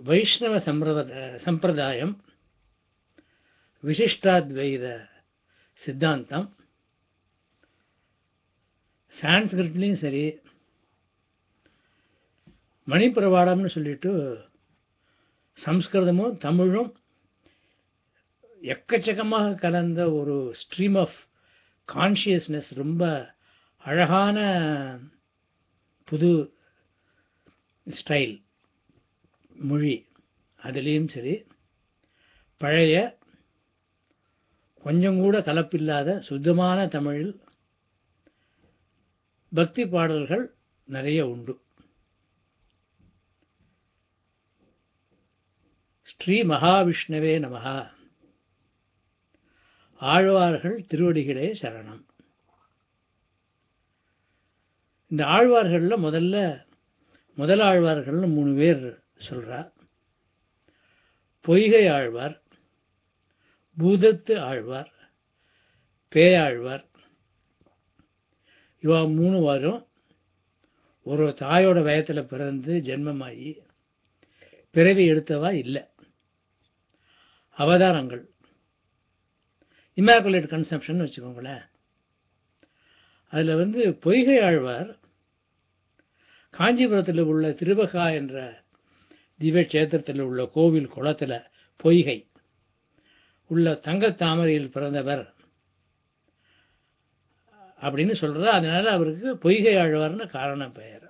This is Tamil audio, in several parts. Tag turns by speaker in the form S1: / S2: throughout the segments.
S1: வைஷ்ணவ சம்பிரதாயம், விசிஷ்டாத்வைத சித்தாந்தம், சான்ஸ்கிரிட்லேயும் சரி, மணிப்பிரவாளம்னு சொல்லிட்டு சம்ஸ்கிருதமும் தமிழும் எக்கச்சக்கமாக கலந்த ஒரு ஸ்ட்ரீம் ஆஃப் கான்ஷியஸ்னஸ், ரொம்ப அழகான புது ஸ்டைல் மொழி. அதுலேயும் சரி, பழைய கொஞ்சம் கூட கலப்பில்லாத சுத்தமான தமிழில் பக்தி பாடல்கள் நிறைய உண்டு. ஸ்ரீ மகாவிஷ்ணவே நமஹ. ஆழ்வார்கள் திருவடிகளே சரணம். இந்த ஆழ்வார்களில் முதல் ஆழ்வார்கள்னு 3 பேர் சொல்றார். பொய்கை ஆழ்வார், பூதத்து ஆழ்வார், பேயாழ்வார். இவா 3 வாரம் ஒரு தாயோட வயத்தில் பிறந்து ஜென்மமாகி பிறவி எடுத்தவா இல்லை, அவதாரங்கள். இமாக்குலேட் கன்செப்ஷன் வச்சுக்கோங்களேன். அதில் பொய்கை ஆழ்வார் காஞ்சிபுரத்தில் உள்ள திருவகா என்ற திவ்ய கஷேத்திரத்தில் உள்ள கோவில் குளத்தில் பொய்கை உள்ள தங்கத் தாமரையில் பிறந்தவர் அப்படின்னு சொல்கிறார். அதனால அவருக்கு பொய்கை ஆழ்வார்னு காரண பெயர்.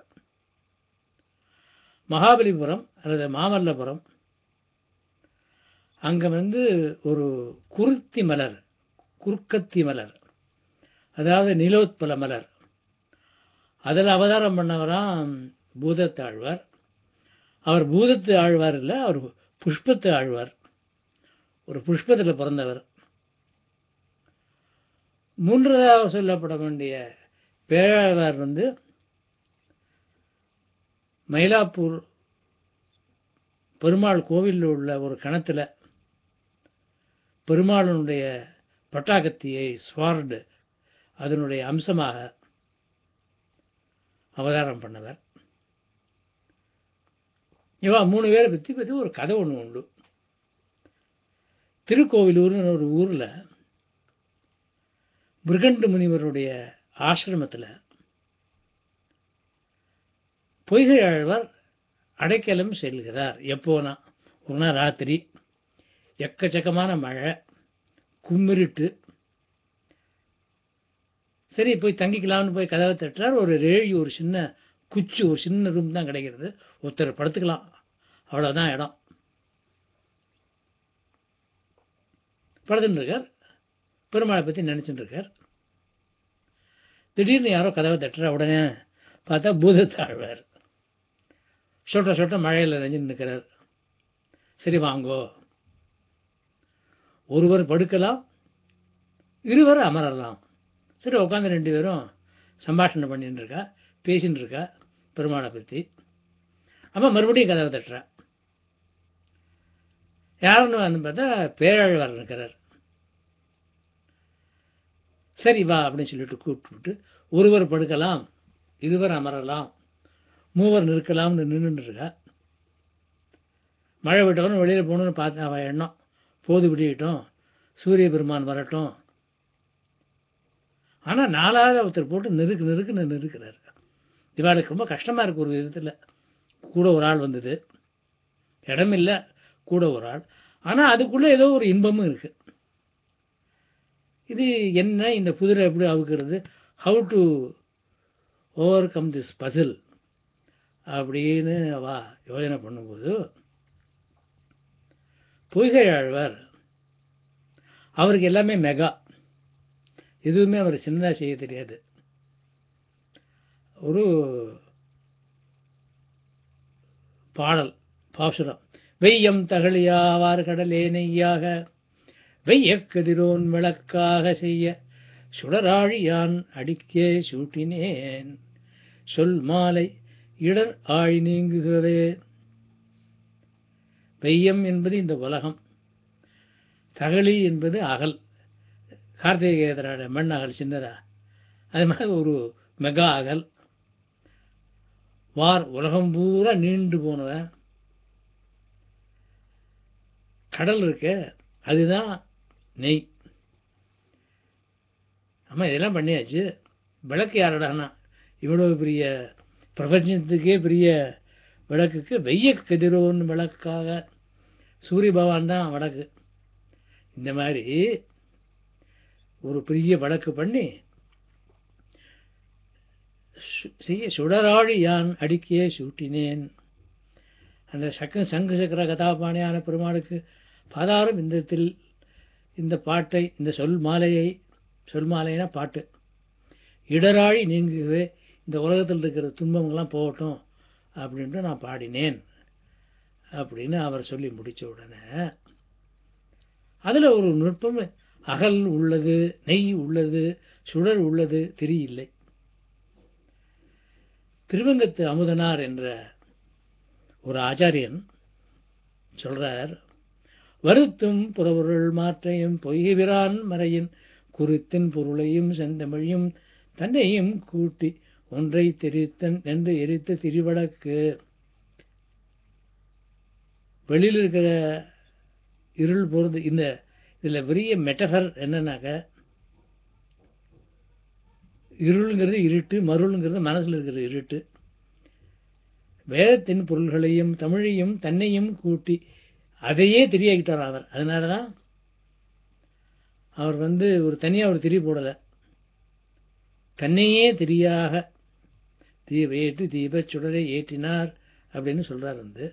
S1: மகாபலிபுரம் அல்லது மாமல்லபுரம், அங்கே ஒரு குறுக்கத்தி மலர், அதாவது நிலோத்பல மலர், அதில் அவதாரம் பண்ணவராம் பூதத்து ஆழ்வார். அவர் பூதத்து ஆழ்வார் இல்லை, அவர் புஷ்பத்து ஆழ்வார். ஒரு புஷ்பத்தில் பிறந்தவர். 3வது சொல்லப்பட வேண்டிய பேராழ்வார் மயிலாப்பூர் பெருமாள் கோவிலில் உள்ள ஒரு கணத்துல பெருமாளுடைய பட்டாக்கத்தியை ஸ்வார்டு அதனுடைய அம்சமாக அவதாரம் பண்ணவர். இவா 3 பேரை பற்றி ஒரு கதை ஒன்று உண்டு. திருக்கோவிலூர்னு ஒரு ஊரில் பிருகண்டு முனிவருடைய ஆசிரமத்தில் பொய்கை ஆழ்வார் அடைக்கலம் செல்கிறார். எப்போனா, ஒரு நாள் ராத்திரி எக்கச்சக்கமான மழை, கும்மிருட்டு. சரி, போய் தங்கிக்கலாம்னு போய் கதவை தட்டுறார். ஒரு ரேழி, ஒரு சின்ன குச்சி, ஒரு சின்ன ரூம் தான் கிடைக்கிறது. ஒருத்தர் படுத்துக்கலாம், அவ்வளோதான் இடம். படுத்துட்டு இருக்கார், பெருமாளை பற்றி நினச்சிட்டு இருக்கார். திடீர்னு யாரோ கதவை தட்டுற. உடனே பார்த்தா பூதத்தாழ்வார் சொட்ட மழையில் நெஞ்சுன்னு நிற்கிறார். சரி வாங்கோ, ஒருவர் படுக்கலாம், இருவர் அமரலாம். சரி உட்காந்து 2 பேரும் சம்பாஷணை பண்ணிட்டு இருக்கா, பேசின்னு இருக்கா பெருமாளை பற்றி. அம்மா மறுபடியும் கதவை தட்டுறா. யாருன்னு பார்த்தா பேராழ்வார் இருக்கிறார். சரி வா அப்படின்னு சொல்லிட்டு கூப்பிட்டு, ஒருவர் படுக்கலாம், இருவர் அமரலாம், 3 நிற்கலாம்னு நின்றுட்டு இருக்கா. மழை விட்டவரும் வெளியில் போகணுன்னு பார்த்து அவள் எண்ணம். போது விடியட்டும், சூரிய பெருமான் வரட்டும். ஆனால் 4வது ஒருத்தர் போட்டு நெருக்குன்னு நெருக்கிறார். இவாளுக்கு ரொம்ப கஷ்டமாக இருக்குது. ஒரு விதத்தில் கூட ஒரு ஆள் வந்தது, இடமில்லை, கூட ஒரு ஆள். ஆனால் அதுக்குள்ளே ஏதோ ஒரு இன்பமும் இருக்குது. இது என்ன, இந்த குதிரை எப்படி அவுக்கிறது, how to overcome this puzzle அப்படின்னு அவா யோஜனை பண்ணும்போது, பொய்கை ஆழ்வார் அவருக்கு எல்லாமே மெகா, எதுவுமே அவர் சின்னதாக செய்ய தெரியாது. ஒரு பாடல் பாசுரம். வெய்யம் தகழியாவார் கடலே நெய்யாக, வெய்யக்கதிரோன் விளக்காக செய்ய, சுடராழியான் அடிக்கே சூட்டினேன், சொல் மாலை இடர் ஆழி நீங்குகவே. வெய்யம் என்பது இந்த உலகம், தகழி என்பது அகல், கார்த்திகேயதரோட மண் அகல் சின்னதா, அது மாதிரி ஒரு மெகா அகல். வார் உலகம் பூரா நீண்டு போனவன், கடல் இருக்க அதுதான் நெய். ஆமாம், இதெல்லாம் பண்ணியாச்சு. விளக்கு யாரடானா இவ்வளவு பெரிய பிரபஞ்சத்துக்கே பெரிய விளக்குக்கு வெய்ய கதிரோன் விளக்காக சூரிய பகவான் தான் விளக்கு. இந்த மாதிரி ஒரு பெரிய விளக்கு பண்ணி செய்ய சுடராழி யான் அடிக்கையே சூட்டினேன். அந்த சங்கு சக்கர கதாபாணியான பெருமாளுக்கு பாதாரம் விந்தத்தில் இந்த பாட்டை, இந்த சொல் மாலைனா பாட்டு, இடராழி நீங்குவே இந்த உலகத்தில் இருக்கிற துன்பங்கள்லாம் போகட்டும் அப்படின்ட்டு நான் பாடினேன் அப்படின்னு அவர் சொல்லி முடித்த உடனே அதில் ஒரு நுட்பம், அகல் உள்ளது, நெய் உள்ளது, சுடர் உள்ளது, திரி இல்லை. திருவங்கத்து அமுதனார் என்ற ஒரு ஆச்சாரியன் சொல்றார், வருத்தும் புறப்பொருள் மாற்றையும் பொய்விரான் மறையின் குறித்தின் பொருளையும் செந்தமிழையும் தன்னையும் கூட்டி ஒன்றை தெரித்தன் என்று எரித்த திரிவடக்கு. வெளியில் இருக்கிற இருள் பொருது. இதில் பெரிய மெட்டஃபர் என்னன்னாக்க, இருளுங்கிறது இருட்டு, மருளுங்கிறது மனசில் இருக்கிற இருட்டு. வேதத்தின் பொருள்களையும் தமிழையும் தன்னையும் கூட்டி அதையே திரியாக்கிட்டார் அவர். அதனால தான் அவர் ஒரு தனியாக ஒரு திரி போடலை, தன்னையே திரியாக ஏற்றி தீப சுடரை ஏற்றினார் அப்படின்னு சொல்றார்.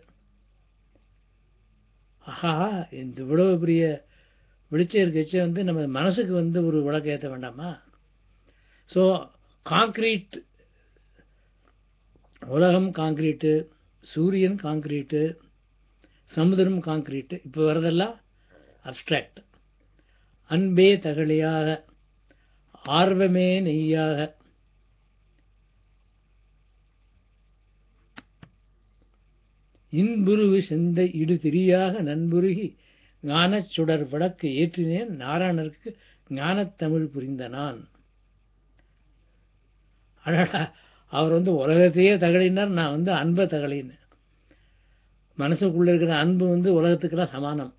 S1: ஆஹா, இந்த இவ்வளவு பெரிய வெளிச்சம் இருக்கச்சு நம்ம மனசுக்கு ஒரு விளக்கு ஏற்ற வேண்டாமா? ஸோ காங்கிரீட், உலகம் காங்கிரீட்டு, சூரியன் காங்கிரீட்டு, சமுதிரம் காங்கிரீட்டு, இப்போ வரதெல்லாம் அப்ட்ராக்ட். அன்பே தகழியாக, ஆர்வமே நெய்யாக, இன்புருவு செந்த இடு திரியாக நண்புருகி ஞானச் சுடர் விளக்கு ஏற்றினேன் நாராயணருக்கு ஞானத்தமிழ் புரிந்த நான். அடடா, அவர் உலகத்தையே தகழினார், நான் அன்பை தகழினேன். மனசுக்குள்ள இருக்கிற அன்பு உலகத்துக்கெல்லாம் சமானம்.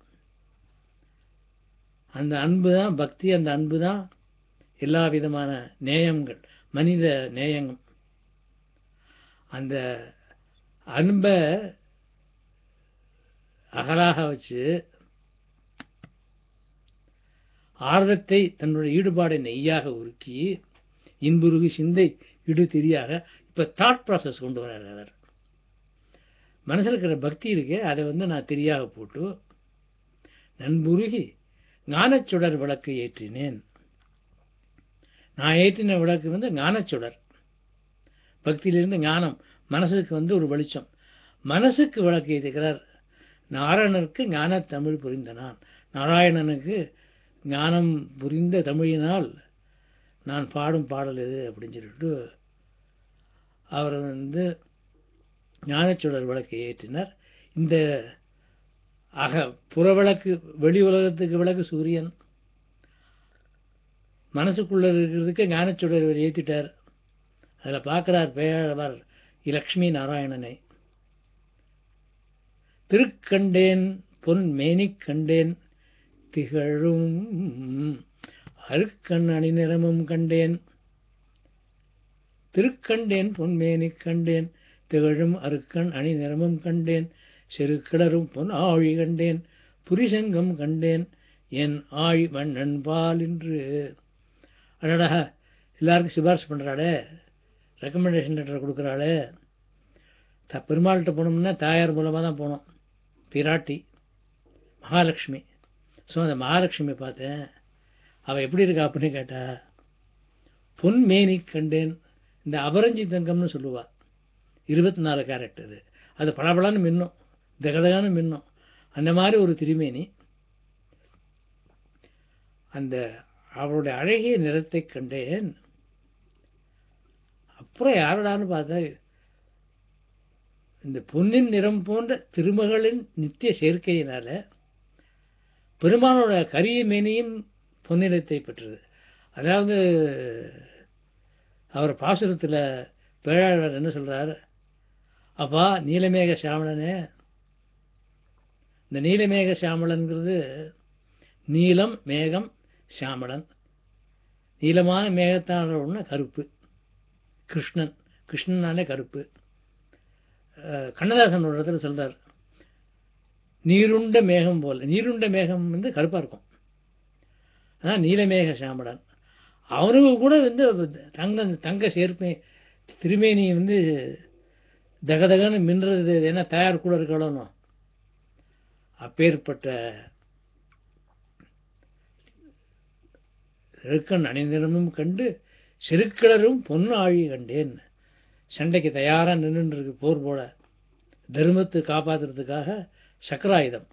S1: அந்த அன்பு தான் பக்தி, அந்த அன்பு தான் எல்லா விதமான நேயங்கள், மனித நேயங்கள். அந்த அன்பை அகலாக வச்சு ஆர்வத்தை தன்னுடைய ஈடுபாடை நெய்யாக உருக்கி இன்புருகி சிந்தை இடு திரியாக இப்போ தாட் ப்ராசஸ் கொண்டு வர்றார் அவர். மனசில் இருக்கிற பக்தி இருக்கு, அதை நான் திரியாக போட்டு நண்புருகி ஞானச்சுடர் விளக்கு ஏற்றினேன். நான் ஏற்றின விளக்கு ஞானச்சுடர், பக்தியிலிருந்து ஞானம், மனசுக்கு ஒரு வெளிச்சம். மனசுக்கு விளக்கு ஏற்றுக்கிறார். நாராயணனுக்கு ஞான தமிழ் புரிந்த நான், நாராயணனுக்கு ஞானம் புரிந்த தமிழினால் நான் பாடும் பாடல் எது அப்படின்னு சொல்லிட்டு அவர் ஞானச்சுடர் விளக்கை ஏற்றினார். இந்த புறவிளக்கு, வெளி உலகத்துக்கு விளக்கு சூரியன், மனசுக்குள்ள இருக்கிறதுக்கு ஞானச்சுடர் ஏற்றிட்டார். அதில் பார்க்கிறார் பேரவர் லக்ஷ்மி நாராயணனை. திருக்கண்டேன் பொன் மேனிக் கண்டேன் திகழும் அருக்கண் அணிநிறமும் கண்டேன். திருக்கண்டேன் பொன்மேனிக் கண்டேன் திகழும் அருக்கண் அணிநிறமும் கண்டேன். செருக்கிளரும் பொன் ஆழி கண்டேன் புரிசங்கம் கண்டேன் என் ஆழி மன்னன் பால் என்று. அடடா, எல்லாருக்கும் சிபாரிசு பண்ணுறாளே, ரெக்கமெண்டேஷன் லெட்டர் கொடுக்குறாளே. பெருமாள்கிட்ட போனோம்னா தாயார் மூலமாக தான் போனோம், பிராட்டி மகாலட்சுமி. ஸோ அந்த மகாலட்சுமி பார்த்தேன், அவள் எப்படி இருக்கா அப்படின்னு கேட்டா, பொன்மேனி கண்டேன். இந்த அபரஞ்சி தங்கம்னு சொல்லுவாள், 24 கேரட், அது பளபளன்னு மின்னும், தகதகான்னு மின்னும். அந்த மாதிரி ஒரு திருமேனி. அந்த அவளுடைய அழகிய நிறத்தை கண்டேன். அப்புறம் யாரோடான்னு பார்த்தா, இந்த பொன்னின் நிறம் போன்ற திருமகளின் நித்திய சேர்க்கையினால பெருமானோட கரிய மேனியும் பொன்னிறத்தை பெற்றது. அதாவது அவர் பாசுரத்தில் பேழாளர் என்ன சொல்றார், அப்பா நீலமேக சாமணனே, இந்த நீலமேக சியாமளன்கிறது நீலம் மேகம் சியாமளன், நீளமான மேகத்தான ஒன்று கருப்பு, கிருஷ்ணனாலே கருப்பு. கண்ணதாசன் ஒரு இடத்துல சொல்றார், நீருண்ட மேகம் போல. நீருண்ட மேகம் வந்து கருப்பா இருக்கும், அதான் நீலமேக சியாமளன். அவனுக்கு கூட வந்து தங்க சேர்ப்பை திருமேனி வந்து தகதகன்னு மின்றது, ஏன்னா தயார் கூட இருக்கணும். அப்பேற்பட்ட செருக்கன் அணிந்திரமும் கண்டு செருக்கிளரும் பொண்ணு ஆழி கண்டேன். சண்டைக்கு தயாரா நின்று இருக்கு, போர் போட, தர்மத்தை காப்பாற்றுறதுக்காக சக்கராயுதம்.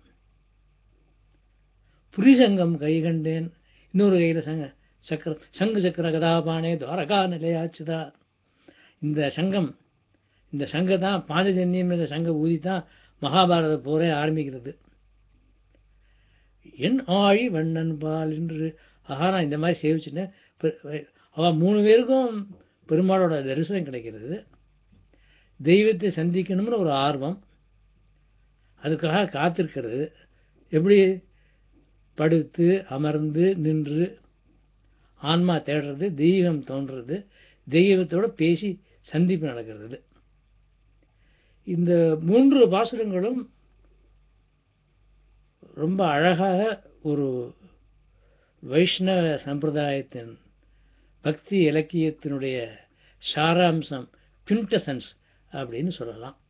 S1: புரிசங்கம் கை கண்டேன், இன்னொரு கையில் சங்கு சக்கர கதாபானே துவாரகா நிலையாச்சுதா. இந்த சங்க தான் பாஞ்சஜன்யம், இந்த சங்க ஊதி தான் மகாபாரத போரே ஆரம்பிக்கிறது. என் ஆழி வண்ணன் பால் என்று நான் இந்த மாதிரி சேவிச்சுட்டேன். அவன் 3 பேருக்கும் பெருமாளோட தரிசனம் கிடைக்கிறது. தெய்வத்தை சந்திக்கணும்னு ஒரு ஆர்வம், அதுக்காக காத்திருக்கிறது. எப்படி படுத்து அமர்ந்து நின்று ஆன்மா தேடுறது, தெய்வம் தோன்றுறது, தெய்வத்தோட பேசி சந்திப்பு நடக்கிறது. இந்த 3 பாசுரங்களும் ரொம்ப அழகாக ஒரு வைஷ்ணவ சம்பிரதாயத்தின் பக்தி இலக்கியத்தினுடைய சாராம்சம், குவிண்டசன்ஸ் அப்படின்னு சொல்லலாம்.